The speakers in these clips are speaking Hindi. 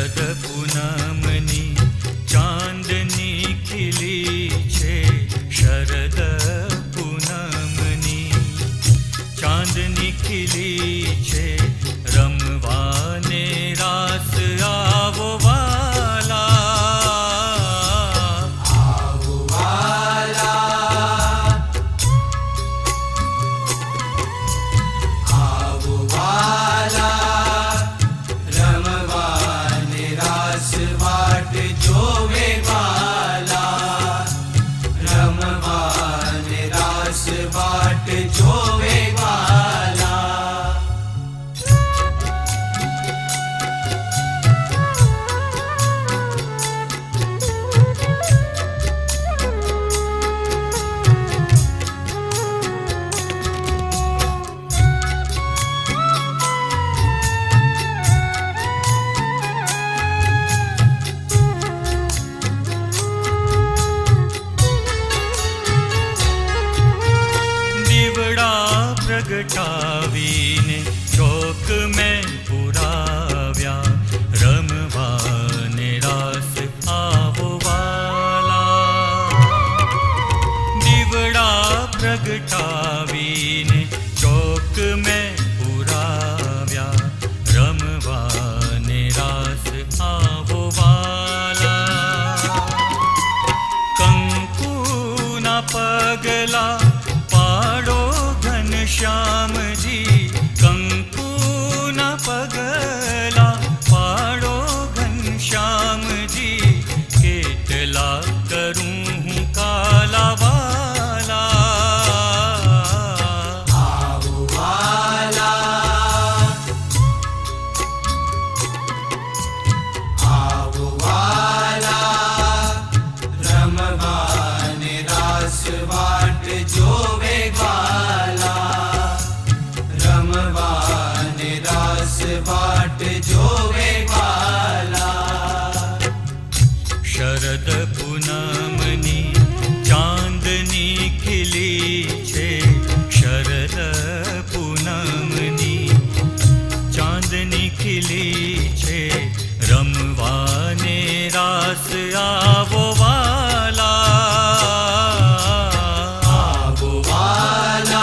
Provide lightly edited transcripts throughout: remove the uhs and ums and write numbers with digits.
शरद पूनमनी चांदनी खिली छे, शरद पूनमनी चांदनी खिली छे, रमवाने रास आवो वाला, आवो वाला, आवो वाला, रमवाने रास वाट जोवे वाला, रमवाने रास वाट जोवे वाला। प्रगटावीने चौक में पुराव्या, रमवाने रास आवो वाला, दीवड़ा प्रगटावीने चौक में पुराव्या, रमवाने रास आवो वाला, कंकु ना पगला पाड़ो श्याम जी, कंकु न पगला पाड़ो घनश्याम जी, केतला करूं काला वाला, आवो वाला, आवो वाला, रमवाने रास वाट जोवे वाला, रमवाने रास वाट जोवे वाला। शरद पूनमनी चांदनी खिली छे, शरद पूनमनी चांदनी खिली छे, रमवाने रास आवो वाला, आवो वाला,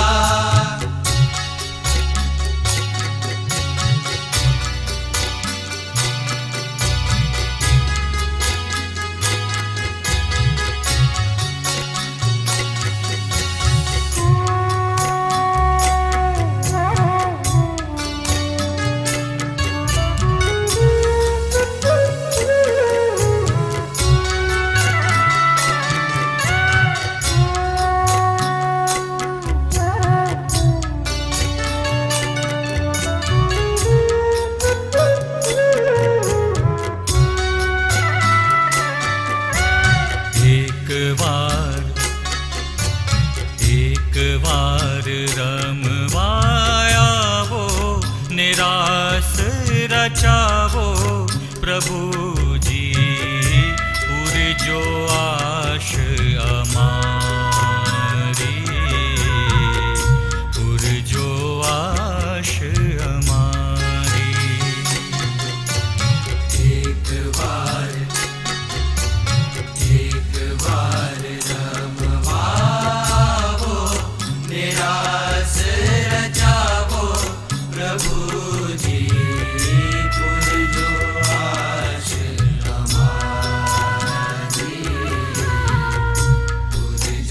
एक बार रमवाया वो, निरास रचावो प्रभु जी, पुरजो आश अमारी, पुरजो आश अमारी। एक बार रमवावो, निरास रचावो प्रभु जी, पुरजो आश अमारी, पुरजो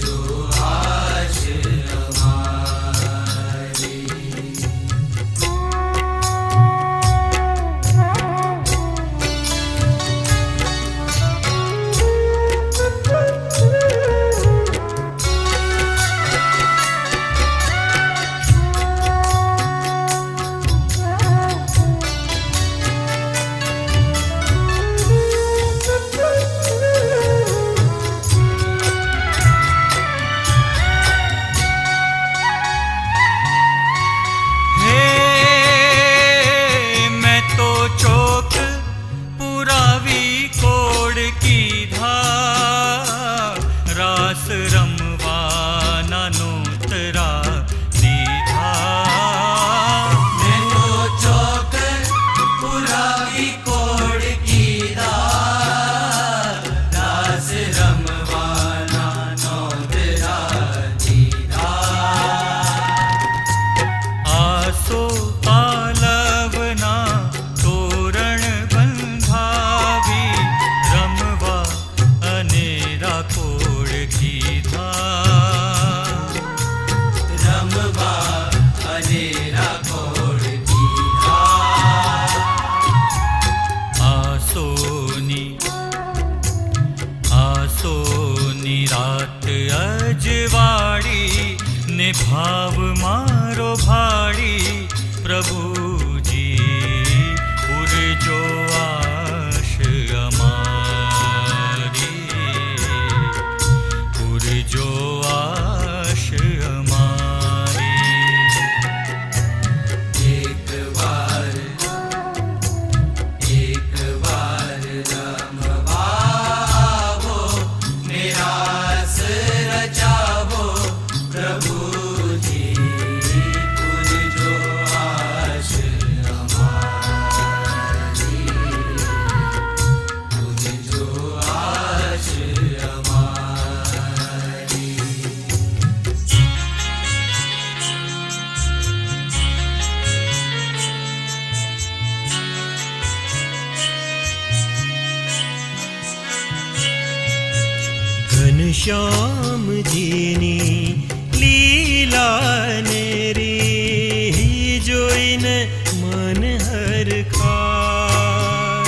घनश्याम जीनी लीला नेरी जोइन मन हर खाय।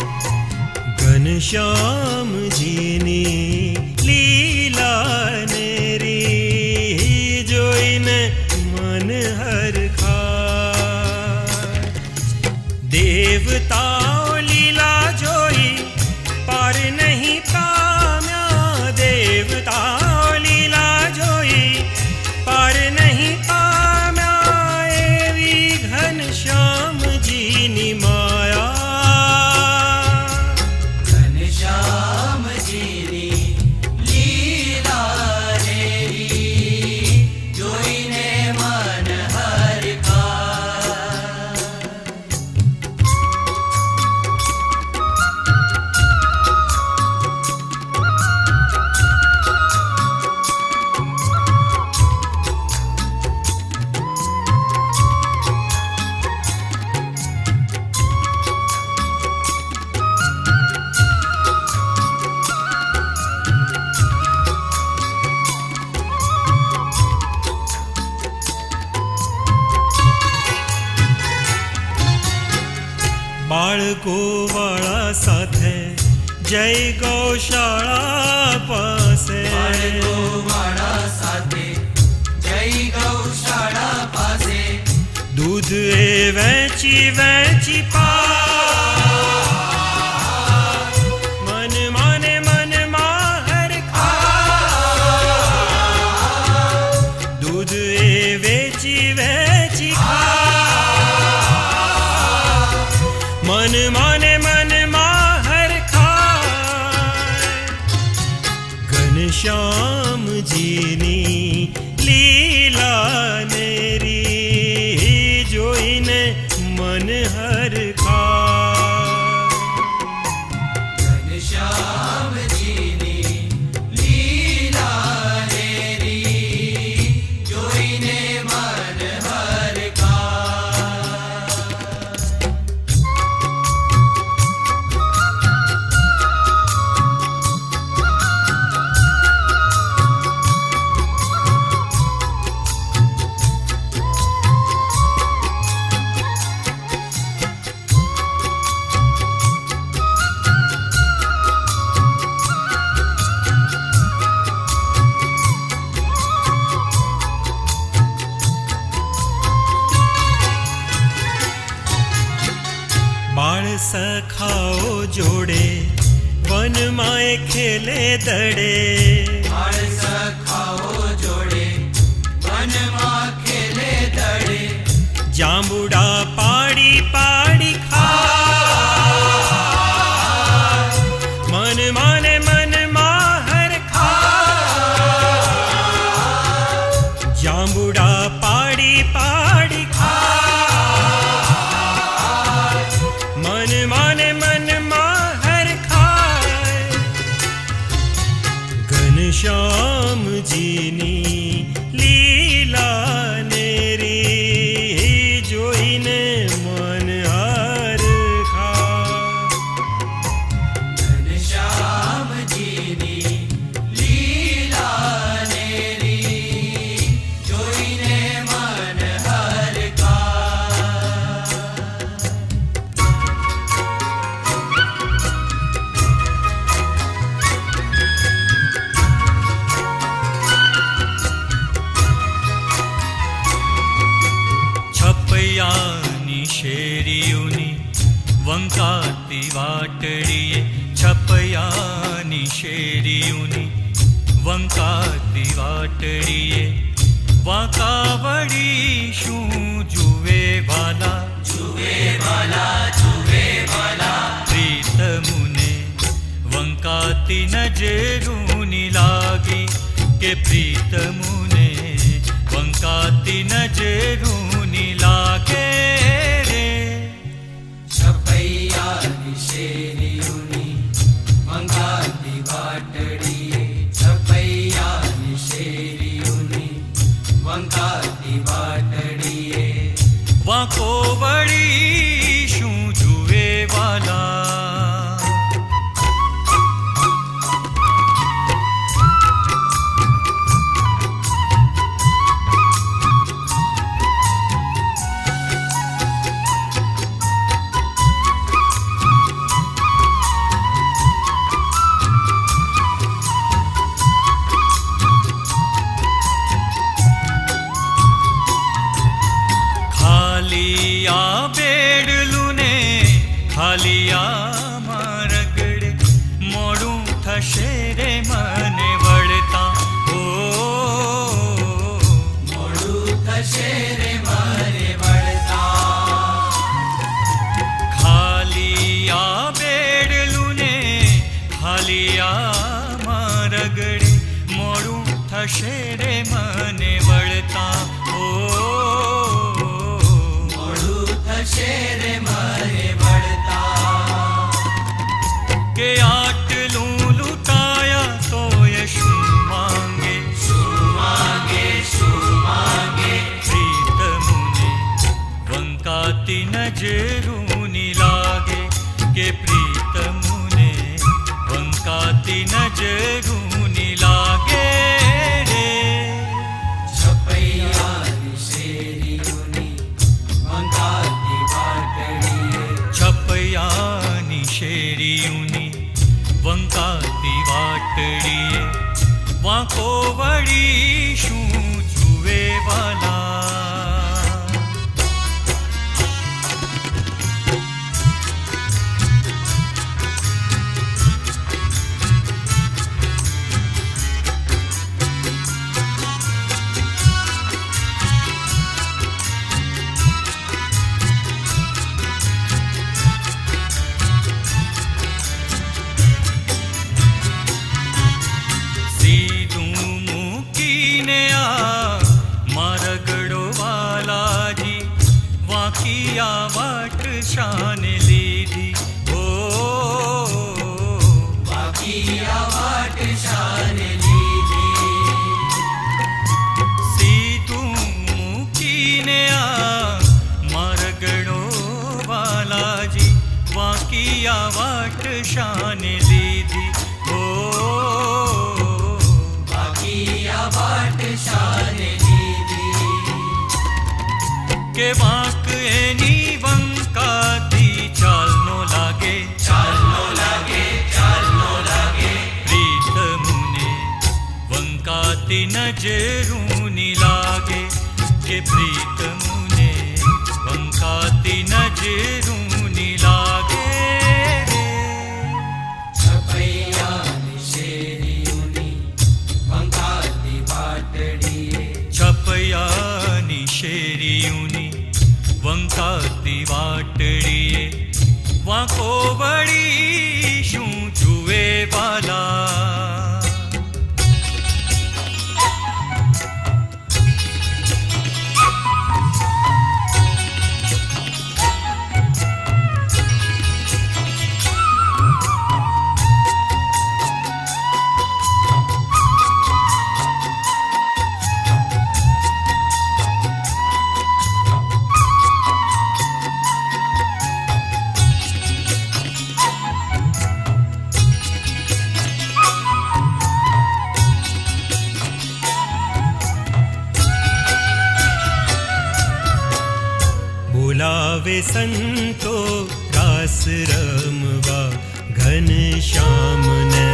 घनश्याम जीनी लीला नेरी जोइन मन हर खाय। देवताओं लीला जोई पार नहीं पाम्या। देवताओं लीला जोई पार नहीं पाम्या। एवी घनश्याम जीनी माया। घनश्याम जीनी लीला नेरी जोईने मन हर खाय। बाळको वाळा साथे जय गौशाला पासे। बाळको वाळा साथे जय गौशाला पासे। दूध ए वैची वैची पाय। मन माने मन माहर खाय। दूध ए वेची वैची खाय। मन माने मन माहर खाय। घनश्याम जीनी लीला नेरी जोइन मन हर खाय। घनश्याम जीनी लीला नेरी जोईने मन हर खाय। बाळ सखाओ जोड़े वन माए खेले दड़े। बाळ सखाओ जोड़े वन मां खेले दड़े। जांबुड़ा पाड़ी पाड़ी खाय। मन माने मन माहर खाय। जांबुड़ा पाड़ी पाड़ी खाय। मन माने मन माहर खाय। घनश्याम जीनी लीला नेरी जोइन मन हर खाय। घनश्याम जीनी लीला नेरी जोईने मन हर खाय। छपयानी शेरियुनी वंकाती वाटड़िये। छपयानी शेरियुनी वंकाती वाटड़िये। वाकावड़ी शू जुवे वाला। जुवे वाला जुवे वाला। प्रीत मुने वंकाती नजरूनी लागी। के प्रीत मुने वंकाती नजरूनी लागे रे। छपैयानी शेरियुनी वंकाती वाटड़िये। छपैयानी शेरियुनी वंकाती वाटड़िये। वाको वड़ी शू जुवे वाला। ખાલિયામાં રગડે મોડું થશે રે મને વળતા ઓ મોડું થશે રે મારે વળતા ખાલિયા બેડલું ને ખાલિયામાં રગડે મોડું થશે રે મને વળતા ઓ મોડું થશે રે મારે વળતા કે આટલું લૂંટાયા તોય શું માંગે પ્રીત મુને વંકાતી નજરૂની લાગે કે પ્રીત મુને વંકાતી નજરૂની લાગે રે છપૈયાની શેરીઓની વંકાતી વાટડીએ છપૈયાની શેરીઓની વંકાતી વાટડીએ વાંકો વળી શું જુએ વાલા સીધું મૂકીને આ મારગડો વાલાજી વાંકિયા વાટ શાને લીધી ઓ બાકી આ વાટ શાને લીધી સીધું મૂકીને આ મારગડો વાલાજી વાંકિયા વાટ શાને લીધી ઓ બાકી આ વાટ શાને લીધી કે વાંક એની વંકાતી ચાલનો લાગે પ્રીત મુને વંકાતી નજરૂની લાગે કે પ્રીત મુને વંકાતી નજરૂની લાગે રે છપૈયાની શેરીઓની વંકાતી વાટડીએ છપૈયાની શેરીઓની વંકાતી વાટડીએ વાંકો વળી શું જુએ વાલા બોલાવે સંતો રાસ રમવા ઘનશ્યામને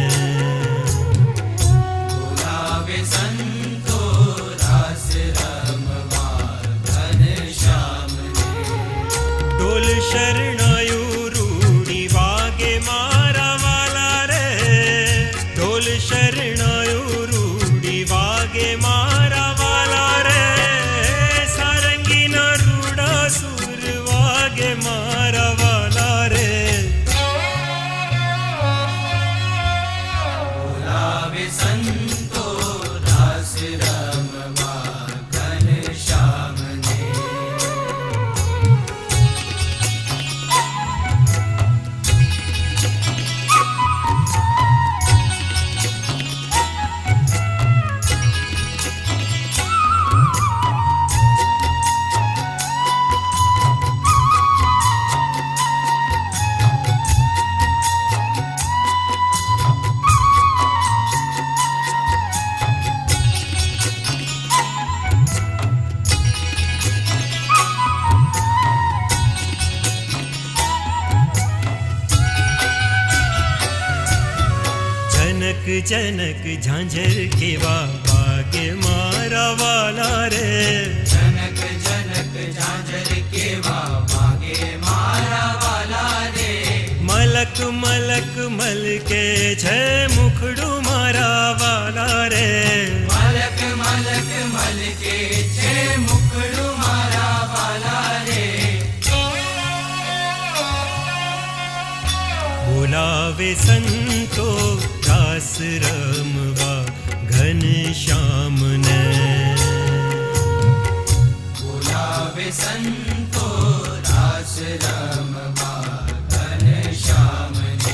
બોલાવે સંતો રાસ રમવા ઘનશ્યામને ઢોલ શરણાયું રૂડી વાગે મારા વાલા રે ઢોલ શરણાયું રૂડી વાગે મારા વાલા રે સારંગીના રૂડા સુર વાગે મારા વાલા રે બોલાવે સંતો રાસ રમવા ઘનશ્યામને જનક ઝાંઝર કેવા વાગે મારા વાલા રે જનક જનક ઝાંઝર કેવા વાગે મારા વાલા રે मलक मलक मलके छे मुखड़ू मारा वाला रे। मलक मलक मलके छे मुखड़ू मारा वाला रे। बोलावे संतो रास रमवा घनश्याम ने। बोलावे संतो रास रमवा घनश्याम ने।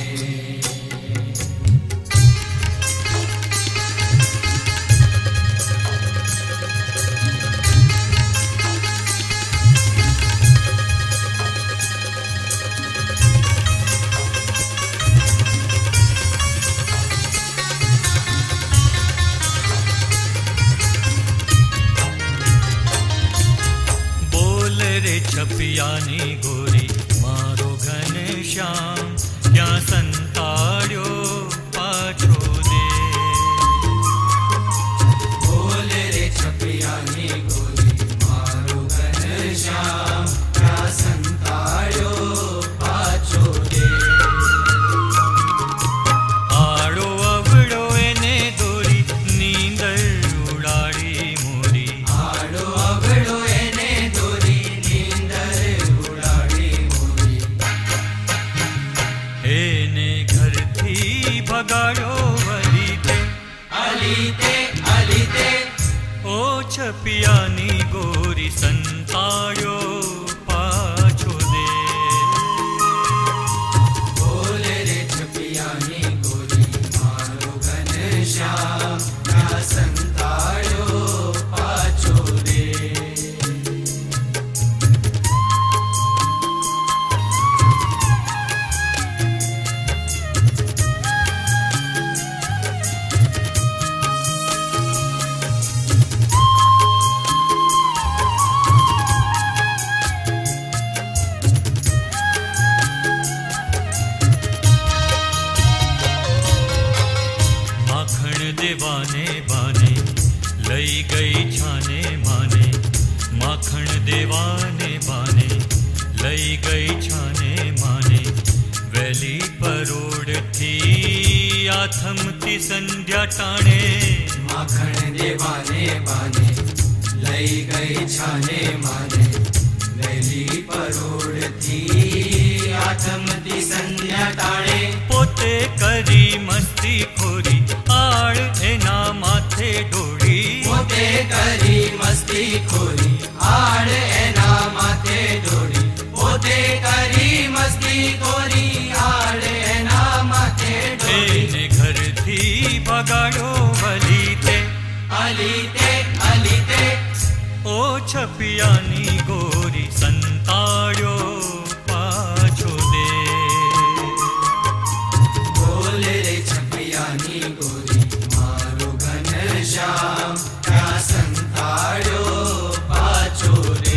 छपियानी गोरी मारो घनश्याम क्या संताड़ो पाछो दे। बोल रे छपियानी गोरी मारो घनश्याम क्या संताड़ो पाछो दे। आड़ो अवड़ो एने दोरी नींदर उड़ाड़ी मोरी। आड़ो अवड़ो एने दोरी एने घर थी भगाड़ो वलीते अलीते अलीते। ओ छपियानी गोरी संताड़ो पाछो दे। बोल रे छपियानी गोरी मारो घनश्याम क्या संताड़ो पाछो दे। देवाने बाने लई गई छाने माने। माखण देवाने बाने लई गई छाने माने। वेली परोड़ थी आथमती संध्या टाणे। माखण देवाने बाने लई गई छाने माने। वेली परोड़ थी आथमती संध्या टाणे। पोते करी मस्ती खोरी आड़ एना माथे डोरी। पोते करी मस्ती खोरी आड़ एना माथे डोरी। पोते करी मस्ती खोरी आड़ एना माथे डोरी। एने घर थी भगाड़ो वलीते अलीते अलीते। ओ छपियानी गोरी संताड़ो पाछो दे। बोल रे छपियानी गोरी मारो घनश्याम क्या संताड़ो पाछो दे।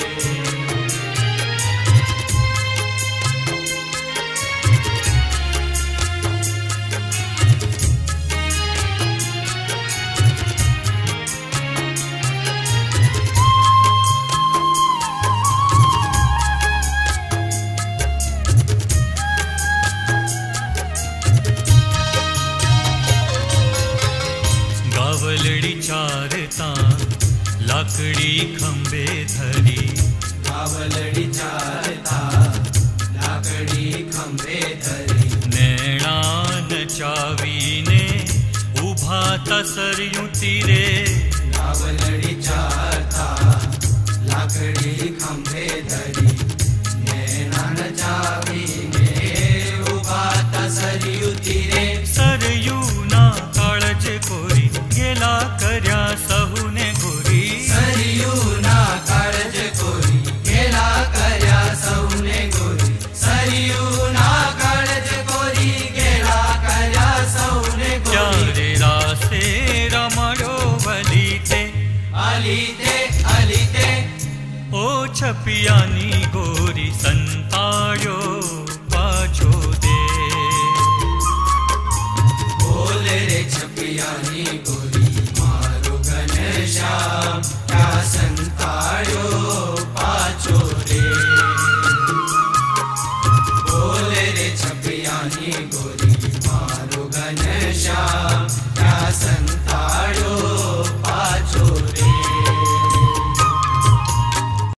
गावलड़ी चारता लाकड़ी खंबे धरी। गावलड़ी चारता लाकड़ी खंबे धरी। नैणा नचावीने उभा तसरियूं तीरे। गावलड़ी चारता लाकड़ी खंबे धरी। नैणा नचावीने उभा तसरियूं तीरे। सरयू ना काळज कोरी गेला कर्या सहुने गोरी। सरयू ना काळज कोरी गेला कर्या सहुने गोरी। सरयू ना काळज कोरी गेला कर्या सहुने गोरी। चारे रासे रमड़ो वलीते अलीते अलीते। ओ छपियानी गोरी संताड़ो